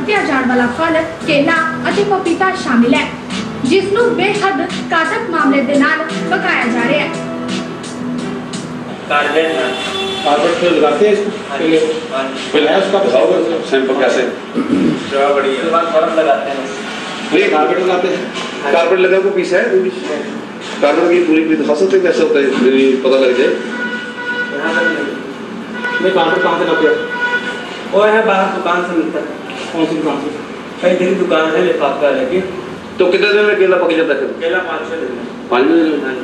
वरत्या जाने वाला फल केला और पपीता शामिल है, जिसनू बेहद घातक मामले दे नाल पकाया जा रहा है। कार्बेट लगाते हैं इसको, पहले उसका बताओ सैंपल कैसे लगाते हैं। ये कार्बेट लगाते हैं, कार्बेट लगा को पीस है, कार्बेट की पूरी दिखा सकते कैसे होता है, पता लग जाए। नहीं कार्बेट कहाँ से लाते हैं? वो है बाहर दुकान से मिलता है। कौन सी दुकान से? कई दिन दुकान है लिफाफा लेके। तो कितने दिन में केला पक जाता है? केला 5-6 दिन में। 5 दिन में?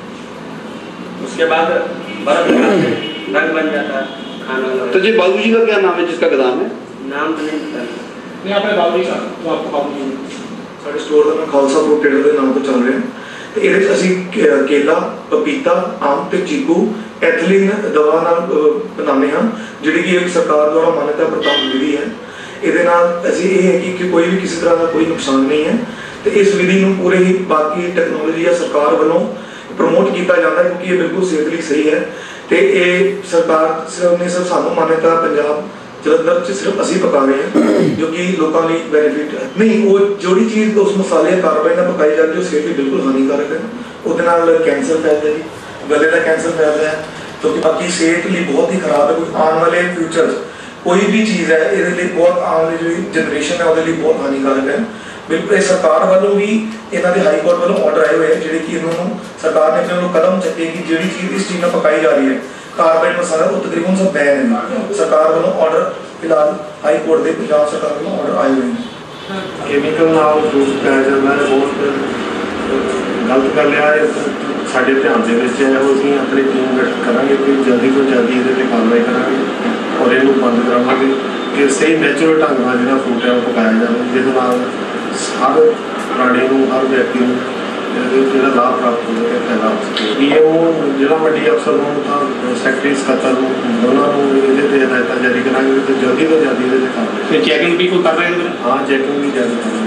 उसके बाद बर्फ रंग बन जाता है खाना। तो जी बाबू जी का क्या नाम है जिसका गोदाम है? नाम तो नहीं पता। नहीं आपने बाबू जी का तो आपको बाबू जी साढ़े स्टोर का खालसा फ्रूट ट्रेडर के नाम तो चल रहे हैं। तो ये असी केला पपीता आम ते चीकू एथिलीन दवा नाल बनाने हैं, जिहड़ी कि एक सरकार द्वारा मान्यता प्राप्त विधि है। ये असी ये है कि कोई भी किसी तरह का कोई नुकसान नहीं है। तो इस विधि को पूरे ही बाकी टेक्नोलॉजी या सरकार वालों प्रमोट किया जाता है, क्योंकि ये बिल्कुल सेहत लिए सही है। तो ये सरकार ने सिर्फ सानू मान्यता पंजाब जलंधर सिर्फ असी पका रहे हैं, जो कि लोगों लिए बेनीफिट है। नहीं वो जोड़ी चीज़ उस मसाले कार्बाइड में पकाई जाती है, वो सेहत लिए बिल्कुल हानिकारक है। वो कैंसर फैलता है जी, गले का कैंसर फैलता है, तो बाकी सेहत लिए बहुत ही खराब है। कोई आने वाले फ्यूचर कोई भी चीज़ है ये बहुत आने वाली जो जनरेशन है वो बहुत हानिकारक है। बिल्कुल सरकार वालों भी इन्होंने हाई कोर्ट वालों ऑर्डर आए हुए हैं, जी कि इन्होंने सरकार ने अपने कदम चुके कि जी चीज़ इस चीज़ में पकाई जा रही है कार्बाइड मसाला वो तकरीबन सब बैन है। सरकार वालों ऑर्डर फिलहाल हाई कोर्ट के पंजाब सरकार वालों ऑर्डर आए हुए हैं। केमिकल नाल फ्रूट पाया जाता है, बहुत गलत गल है। साढ़े ध्यान के असीं अपनी टीम गठित करांगे कि जल्दी तो जल्दी ये कार्रवाई करांगे और इनू बंद करावांगे कि सही नैचुरल ढंग नाल जिहड़ा फ्रूट है वो पकाया जाए, जिस नाल हर प्राणी को हर व्यक्ति को लाभ प्राप्त हो सके, फायदा हो सके। पीएमओ जिला मंडी अफसर को सैकटरी सकत्तर दोनों ये हिदायत जारी करांगे तो जल्दी ये कार्रवाई। चैकिंग भी कोई कर रहे हैं? हाँ चैकिंग भी जारी करेंगे।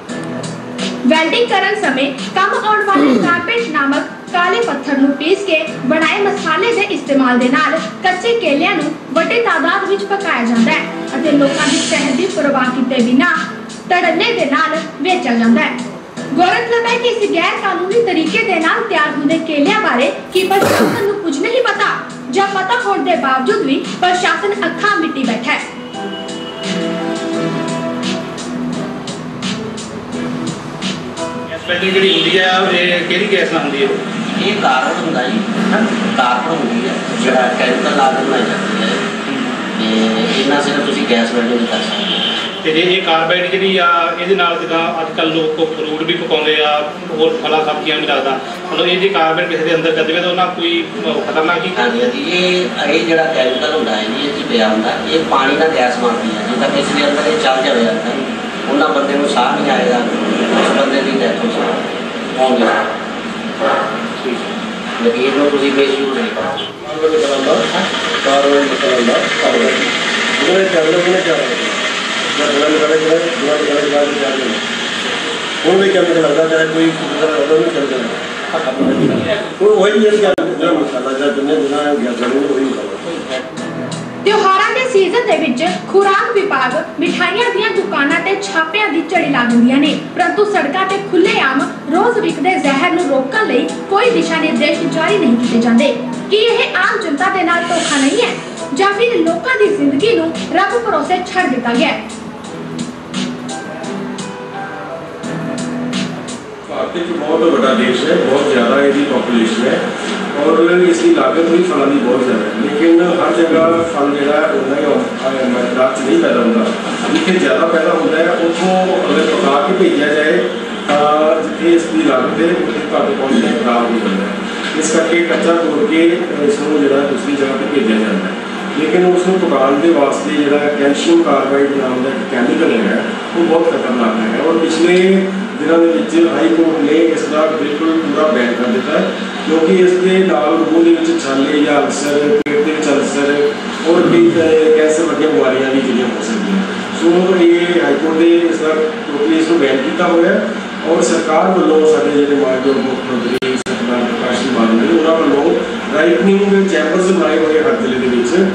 वेल्डिंग करन समय कम आने वाले कारपेट नामक काले पत्थर नूं पीस के बनाए मसाले दे इस्तेमाल दे नाल कच्चे केलियां नूं वड्डी तादाद विच पकाया जांदा है अते लोकां दी सेहत दी परवाह कीते बिना तड़ने दे नाल बेचा जांदा है। गौरतलब है कि इस गैर कानूनी तरीके दे नाल तैयार हुंदे केलियां बारे की प्रशासन नूं कुछ नहीं पता, जब पता होने के बावजूद भी प्रशासन अखां मिट्टी बैठा है। गैस जी होंदी है ये किहड़ी गैस नाल होंदी है? ये कार्बन होंदा जी, कार्बन होंदी है जिहड़ा केमिकल ला के बनाई जाती है। ते इन्ना सिर्फ तुसीं गैस वेल्डिंग कर सकते हो। ਤੇ ਜੇ ਇਹ ਕਾਰਬਾਈਡ ਜਿਹੜੀ ਆ ਇਹਦੇ ਨਾਲ ਜਿੱਦਾਂ ਅੱਜ ਕੱਲ੍ਹ ਲੋਕ ਫਰੂਟ ਵੀ ਪਕਾਉਂਦੇ ਆ, ਹੋਰ ਫਲਾਂ ਸਬਜ਼ੀਆਂ ਵੀ ਲੱਗਦਾ, ਮਤਲਬ ਇਹ ਜੇ ਕਾਰਬਾਈਡ ਕਿਸੇ ਦੇ ਅੰਦਰ ਕਰ ਦੇਵੇ ਤਾਂ ਉਹਨਾਂ ਕੋਈ ਖਤਰਨਾਕ ਹੀ? ਹਾਂਜੀ ਹਾਂਜੀ, ਇਹ ਜਿਹੜਾ ਕੈਮੀਕਲ ਹੁੰਦਾ ਹੈ ਜੀ, ਇਹ 'ਚ ਪਿਆ ਹੁੰਦਾ, ਇਹ ਪਾਣੀ ਨਾਲ ਗੈਸ ਬਣਦੀ ਹੈ। ਜਿੱਦਾਂ ਕਿਸੇ ਦੇ ਅੰਦਰ ਇਹ ਚੱਲ ਜਾਵੇ ਅੰਦਰ, ਉਹਨਾਂ ਬੰਦੇ ਨੂੰ ਸਾਹ ਨਹੀਂ ਆਏਗਾ, ਉਸ ਬੰਦੇ ਦੀ ਡੈਥ ਹੋ ਸਕਦੀ ਹੈ। ਲੇਕਿਨ ਇਹਨੂੰ ਤੁਸੀਂ ਮਿਸਯੂਜ਼ ਨਹੀਂ ਕਰੋ। ਹੁਣ ਵੀ ਕੈਮੀਕਲ ਲੱਗਦਾ ਚਾਹੇ ਕੋਈ ਨਹੀਂ ਚੱਲ ਜਾਣਾ वही मसाला जो दुनिया दुनिया गैस वही त्योहारां दे सीजन दे विच खुराक विभाग मिठाइयां दीयां दुकानां ते छापियां दी झड़ी ला दिंदियां ने, परंतु सड़कां ते खुलेआम रोज विकदे जहर नूं रोकण लई कोई दिशा निर्देश जारी नहीं कीते जांदे। कि यह आम जनता दे नाल धोखा नहीं है जां फिर लोकां दी जिंदगी नूं रब भरोसे छड़ दित्ता गया है? भारत एक बहुत बड़ा देश है, बहुत ज़्यादा इसकी पॉपुलेशन है और इसकी लागत भी फलों की बहुत ज़्यादा है, लेकिन हर जगह फल जोड़ा उन्ना मकदार नहीं पैदा होता। जिथे ज़्यादा पैदा होता है उतों अगर पका के भेजा जाए तो जिथे इसकी लागत है उसे घट पहुँचने खराब हो जाता है। इस करके कच्चा तोड़ के इसको जो दूसरी जगह पर भेजा जाता है, लेकिन उसको पकाने के वास्ते जो कैल्शियम कार्बाइड नाम का कैमिकल है वो बहुत खतरनाक है और पिछले दिनों हाई कोर्ट ने इसका बिल्कुल पूरा बैन कर दिता है, क्योंकि इसके नाल मूँह के छाले या अल्सर, पेट के अल्सर और कई कैंसर वर्गिया बीमारियां भी जिहड़ियां हो सकती हैं। सो ये हाईकोर्ट ने इसका टोटली इसको बैन किया हुआ है और सरकार वालों साडे जिहड़े मानयोग मुख्यमंत्री सरदार प्रकाश सिंह बादल ने उन्होंने वालों राइटनिंग चैंबर्स बनाए हुए हर जिले के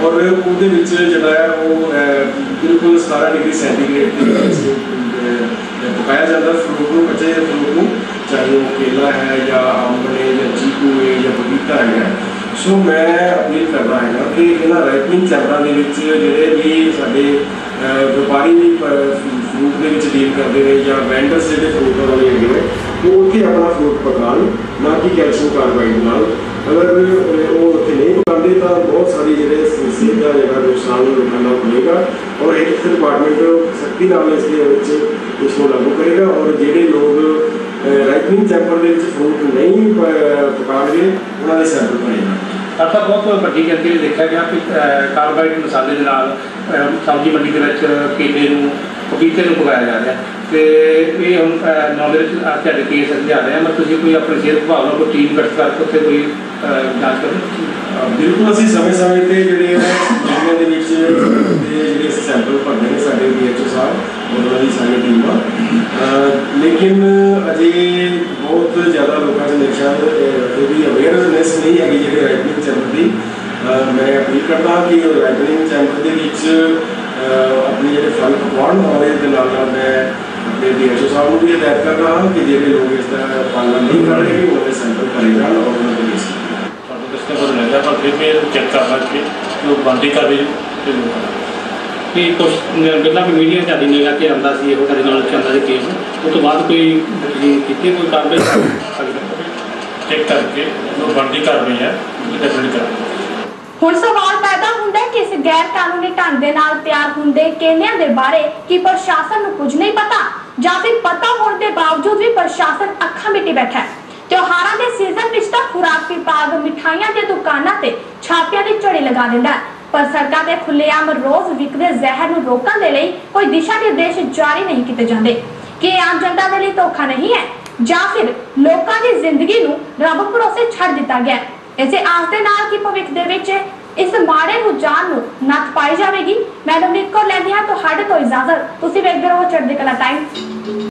ਔਰ ਉਹਦੇ ਵਿੱਚ ਜਿਹੜਾ ਹੈ ਉਹ ਬਿਲਕੁਲ 17 ਡਿਗਰੀ ਸੈਂਟੀਗ੍ਰੇਡ ਦੇ ਵਿੱਚ ਪਕਾਇਆ ਜਾਂਦਾ ਫਰੂਟ ਨੂੰ, ਕੱਚੇ ਫਰੂਟ ਨੂੰ, ਚਾਹੇ ਉਹ ਕੇਲਾ ਹੈ ਜਾਂ ਅੰਬ ਨੇ ਜਾਂ ਚੀਕੂ ਹੈ ਜਾਂ ਪਪੀਤਾ ਹੈ। ਸੋ ਮੈਂ ਅਪੀਲ ਕਰਦਾ ਹੈਗਾ ਕਿ ਇਹਨਾਂ ਰਾਈਪਨਿੰਗ ਚੈਂਬਰਾਂ ਦੇ ਵਿੱਚ ਜਿਹੜੇ ਵੀ ਸਾਡੇ ਵਪਾਰੀ ਵੀ ਫਰੂਟ ਦੇ ਵਿੱਚ ਡੀਲ ਕਰਦੇ ਨੇ ਜਾਂ ਵੈਂਡਰਸ ਜਿਹੜੇ ਫਰੂਟਾਂ ਵਾਲੇ ਹੈਗੇ ਨੇ, ਉਹ ਉੱਥੇ ਆਪਣਾ ਫਰੂਟ ਪਕਾਉਣ, ਨਾ ਕਿ ਕੈਲਸ਼ੀਅਮ ਕਾਰਬਾਈਡ ਨਾਲ। ਅਗਰ ਉਹ ਉੱਥੇ ਨਹੀਂ ਪਕਾਉਂਦੇ ਤਾਂ ਬਹੁਤ ਸਾਰੀ ਜਿਹੜੇ ਸਿਹਤ ਦਾ ਜਿਹੜਾ ਨੁਕਸਾਨ ਲੋਕਾਂ ਦਾ ਹੋਏਗਾ ਔਰ ਹੈਲਥ ਡਿਪਾਰਟਮੈਂਟ ਸਖਤੀ ਨਾਲ ਇਸ ਦੇ ਵਿੱਚ ਇਸ ਨੂੰ ਲਾਗੂ ਕਰੇਗਾ। ਔਰ ਜਿਹੜੇ ਲੋਕ ਰਾਈਪਨਿੰਗ ਚੈਂਬਰ ਦੇ ਵਿੱਚ ਫਰੂਟ ਨਹੀਂ ਪਕਾਉਣਗੇ ਉਹਨਾਂ ਦੇ ਸੈਂਪਲ ਬਣੇਗਾ। ਤਾਂ ਬਹੁਤ ਵੱਡੀ ਗਿਣਤੀ ਵਿੱਚ ਦੇਖਿਆ ਗਿਆ ਕਿ ਕਾਰਬਾਈਡ ਮਸਾਲੇ ਦੇ ਨਾਲ ਸਬਜ਼ੀ ਮੰਡੀ ਦੇ ਵਿੱਚ ਕੇਲੇ ਨੂੰ, ਪਪੀਤੇ ਨੂੰ ਪਕਾਇਆ ਜਾ ਰਿਹਾ ਅਤੇ ਇਹ ਹੁਣ ਨੌਲੇਜ ਤੁਹਾਡੇ ਕੇਸ ਲਿਆ ਰਹੇ ਆ। ਤੁਸੀਂ ਕੋਈ ਆਪਣੀ ਸਿਹਤ ਵਿਭਾਗ ਨਾਲ ਕੋਈ ਟੀਮ ਗਠਿਤ ਕਰਕੇ ਉੱਥੇ ਕੋਈ ਜਾਂਚ ਕਰੋ? ਬਿਲਕੁਲ, ਅਸੀਂ ਸਮੇਂ-ਸਮੇਂ 'ਤੇ ਜਿਹੜੇ ਜ਼ਿਲ੍ਹਿਆਂ ਦੇ ਵਿੱਚ ਜਿਹੜੇ ਸੈਂਪਲ ਭਰਦੇ ਨੇ ਸਾਡੇ DHO ਸਾਹਿਬ ਉਹਨਾਂ ਦੀ ਸਾਰੀ ਟੀਮਾਂ, ਲੇਕਿਨ ਅਜੇ ਬਹੁਤ ਜ਼ਿਆਦਾ ਲੋਕਾਂ 'ਚ ਨਸ਼ਾ ਇਹਦੀ ਅਵੇਅਰਨੈਸ ਨਹੀਂ ਹੈਗੀ ਜਿਹੜੇ ਰਾਈਪਨਿੰਗ ਚੈਂਬਰ ਦੀ। ਮੈਂ ਅਪੀਲ ਕਰਦਾ ਕਿ ਰਾਈਪਨਿੰਗ ਚੈਂਬਰ ਦੇ ਵਿੱਚ ਆਪਣੇ ਜਿਹੜੇ ਫਲ ਪਕਵਾਨ ਔਰ ਇਹਦੇ ਨਾਲ ਮੈਂ ਆਪਣੇ DHO ਸਾਹਿਬ ਨੂੰ ਵੀ ਹਦਾਇਤ ਕਰਦਾ ਹਾਂ ਕਿ ਜਿਹੜੇ ਲੋਕ ਇਸ ਦਾ ਪਾਲਣ ਨਹੀਂ ਕਰ ਰਹੇ ਉਹਨਾਂ ਦੇ ਸੈਂਪਲ ਭਰੇ ਜਾਣ ਔਰ ਉਹਨਾਂ ਦੇ ਲਿਸਟ इसका पता लग गया पर फिर भी चेक करना कि लोग बंदी कर रहे कि कुछ गल्लां मीडिया साडी निगाह ते आंदा सी इहो कदे नाल चलदा सी केस उस तो बाद कोई कितनी कोई कार्रवाई चेक करके लोग बंदी कर रही है डेफिनेटली करेंगे। ਹੁਣ ਸਵਾਲ ਪੈਦਾ ਹੁੰਦਾ ਹੈ ਕਿ ਇਸ ਗੈਰ ਕਾਨੂੰਨੀ ਢੰਗ ਦੇ ਨਾਲ ਤਿਆਰ ਹੁੰਦੇ ਕੇਲਿਆਂ ਦੇ ਬਾਰੇ ਕੀ ਪ੍ਰਸ਼ਾਸਨ ਨੂੰ ਕੁਝ ਨਹੀਂ ਪਤਾ ਜਾਂ ਫਿਰ ਪਤਾ ਹੋਣ ਦੇ ਬਾਵਜੂਦ ਵੀ ਪ੍ਰਸ਼ਾਸਨ ਅੱਖਾਂ ਮੀਟੀ ਬੈਠਾ ਹੈ। त्योहारों के सीजन विच तां खुराक विभाग मिठाइयां दी दुकानां ते छापियां दी झड़ी लगा दिंदा है, पर सरकार दे खुलेआम रोज विकदे जहर नूं रोकण दे लई कोई दिशा निर्देश जारी नहीं कीते जांदे। कि आम जनता दे लई धोखा नहीं है जां फिर लोकां दी जिंदगी नूं रब भरोसे छड़ दिता गया है। इसे आस दे नाल कि भविख दे विच इस माड़े रुझान नूं नੱਥ पाई जावेगी। मैं नवनीत कौर लैंदी हां तुहाडे तो इजाजत। तुसीं वेखदे रहो चढ़दी कला टाइम।